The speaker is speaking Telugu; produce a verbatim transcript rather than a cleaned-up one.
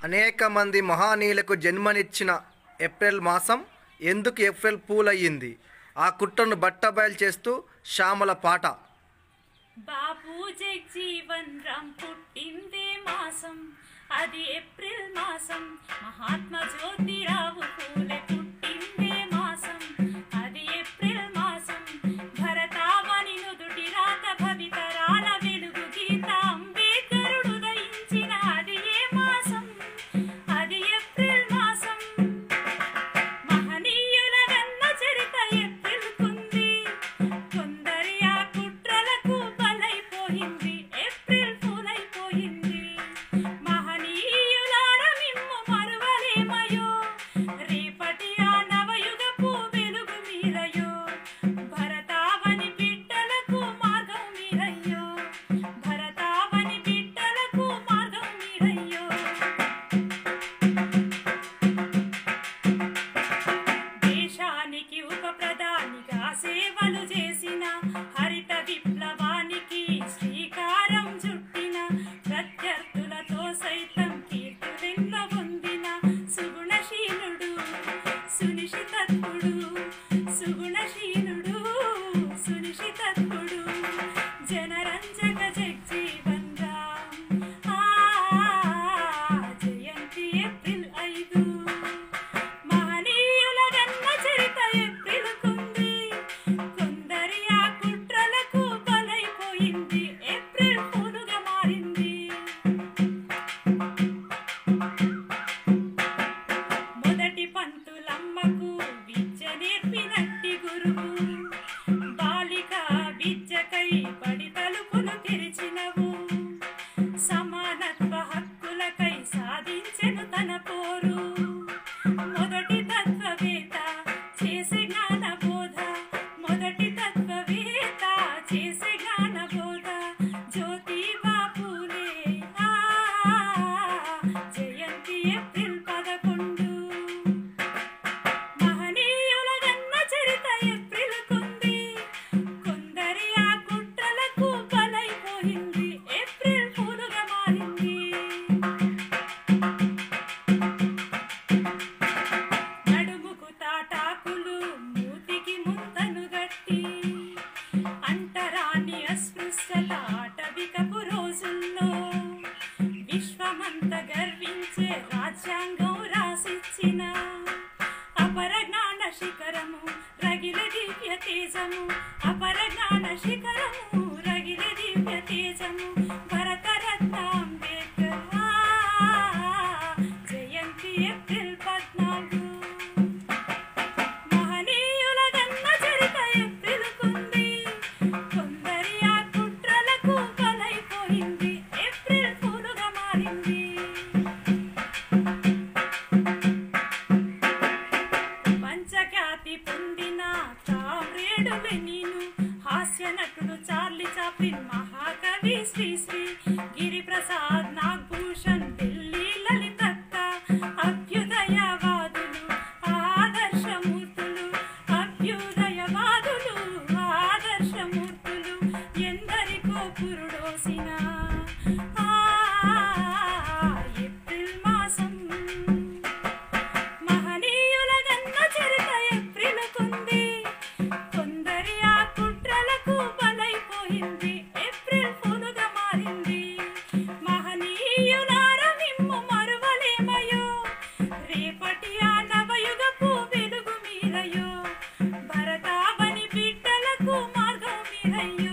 అనేక మంది మహానీయులకు జన్మనిచ్చిన ఏప్రిల్ మాసం ఎందుకు ఏప్రిల్ ఫూల్ అయ్యింది? ఆ కుట్రను బట్టబయలు చేస్తూ శ్యామల పాట. బాబు జగ్జీవన్ రామ్ పుట్టిందే మాసం, అది ఏప్రిల్ మాసం. మహాత్మా జ్యోతిరావు పూలే పుట్టిందే మాసం, అది ఏప్రిల్ మాసం. భరతావని నుదుటి రాత భవితరాల వెలుగు గీత అంబేద్కరుడు ఉదయించిన అది ఏ మాసం, అది ఏప్రిల్ మాసం. మహనీయుల గన్న చరిత ఏప్రిల్ కుంది, కొందరి ఆ కుట్రలకు బలైపోయింది, ఏప్రిల్ ఫూల్ అయిపోయింది. మహనీయులార మిమ్ము మరువలేమయో, రేపటి ఆ నవయుగపు వెలుగు మీరయో. భరతావని బిడ్డలకు మార్గం మీరయ్యో, భరతావని బిడ్డలకు మార్గం మీరయ్యో. దేశానికి ఉప ప్రధానిగా సేవలు చేసిన, హరిత విప్లవానికి శ్రీకారం చుట్టిన, ప్రత్యర్థులతో సైతం కీర్తులెన్న పొందిన సుగుణశీలుడు సునిశితత్వుడు, సుగుణశీలుడు సునిశితత్వుడు జనరంజక జగ్జీవన్ రామ్. ఆ జయంతి ఏప్రిల్ ఐదు. మహనీయుల గన్న చరిత ఏప్రిల్ కుంది, కొందరి ఆ కుట్రలకు బలైపోయింది, ఏప్రిల్ ఫూలుగా మారింది. మొదటి పంతులమ్మకు విద్య నేర్పినట్టి గురువు, బాలిక విద్యకై బడి తలుపులు తెరిచినవు. సమానత్వ హక్కులకై సాధించెను తన పోరు, మొదటి తత్వవేత్త చేసే జ్ఞాన బోధ, మొదటి తత్వవేత్త చేసే జ్ఞాన బోధ జ్యోతిబా పూలే. ఆ జయంతి ఏప్రిల్ పదకొండు. మహనీయుల గన్న చరిత ఏప్రిల్ కుంది, కొందరి ఆ కుట్రలకు బలైపోయింది, ఏప్రిల్ ఫూలుగా మారింది. నడుముకు తాటాకులు మూతికి ముంతను గట్టి, అంటరాని అస్పృశ్యత ఆటవికపు రోజుల్లో విశ్వమంత గర్వించే రాజ్యాంగం రాసిచ్చిన, అపరజ్ఞాన శిఖరము రగిల దివ్య తేజము, అపరజ్ఞాన శిఖరము రగిల దివ్య తేజము భరతరత్న అంబేద్కర్. ఆ జయంతి ఏప్రిల్ పద్నాలుగు. మహనీయుల గన్న చరిత ఏప్రిల్ కుంది, కొందరి ఆ కుట్రలకు బలైపోయింది, ఏప్రిల్ ఫూలుగా మారింది. పంచఖ్యాతి పొందిన తామ్రేడు లెనిను, హాస్య నటుడు చార్లీ చాప్లిన్, మహాకవి శ్రీశ్రీ, గిరిప్రసాద్, నాగభూషణ్, ఢిల్లీ లలితక్క, అభ్యుదయవాదులు ఆదర్శమూర్తులు, అభ్యుదయవాదులు ఆదర్శమూర్తులు ఎందరికో పురుడోసిన ఆ ఏప్రిల్ మాసం. మహనీయుల గన్న చరిత ఏప్రిల్ కుంది, కొందరి ఆ కుట్రలకు బలైపోయింది, ఏప్రిల్ ఫూలుగా మారింది. మహనీయులార మిమ్ము మరువలేమయో, రేపటి ఆ నవయుగపు వెలుగు మీరయో, భరతావని బిడ్డలకు మార్గం మీరయ్యో.